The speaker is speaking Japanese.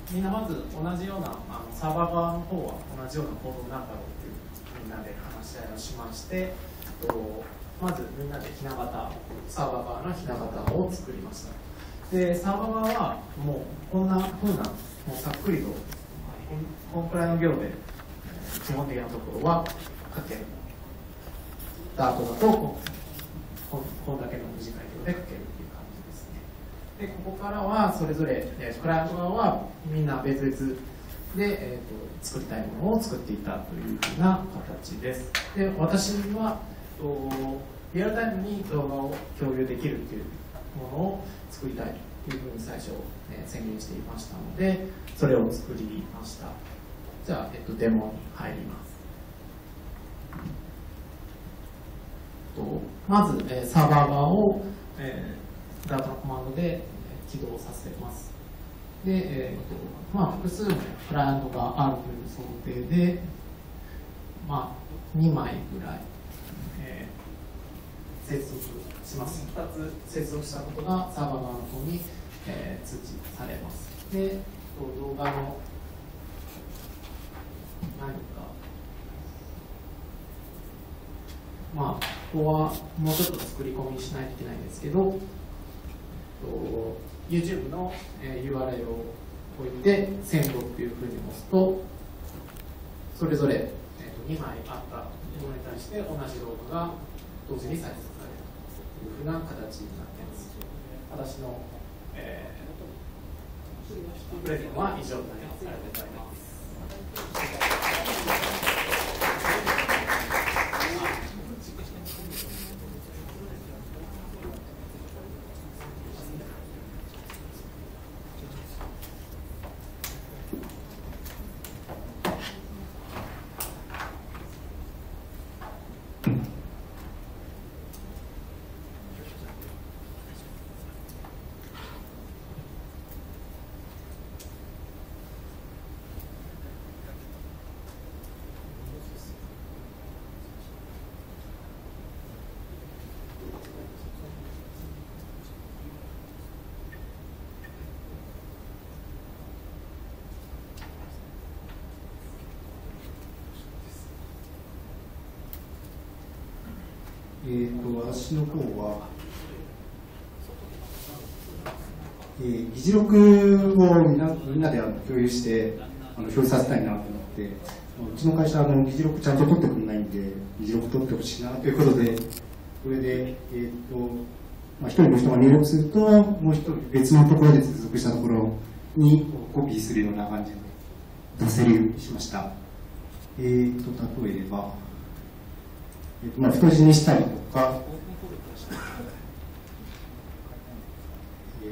みんなまず同じようなサーバー側の方は同じようなコードなんだろうっていうみんなで話し合いをしまして、まずみんなでひな形、サーバー側のひな形を作りました。でサーバー側はもうこんな風なもうさっくりとこんくらいの行で基本的なところは書ける。ダートだとこんだけの短い行で書けるっていう感じですね。でここからはそれぞれクライアント側はみんな別々で、作りたいものを作っていたというふうな形です。で私はリアルタイムに動画を共有できるというものを作りたいというふうに最初、宣言していましたので、それを作りました。じゃあ、デモに入ります。まず、サーバー側を、ダートのコマンドで起動させます。で、複数のクライアントがあるという想定で、2枚ぐらい、接続します。2つ接続したことがサーバー側の方に、通知されます。で、動画の何か、ここはもうちょっと作り込みしないといけないんですけど、YouTube の URL を置いて、センドっていうふうに押すと、それぞれ2枚あったものに対して同じ動画が同時に再生されるというふうな形になっています。私の、プレゼンは以上になります。ありがとうございます。 私の方は、議事録をみんなで共有して表示させたいなと思って、うちの会社は議事録ちゃんと取ってくれないんで、議事録取ってほしいなということで、これで、一人の人が入力すると、もう一人別のところで接続したところにコピーするような感じで出せるようにしました。例えば、太字にしたりとか、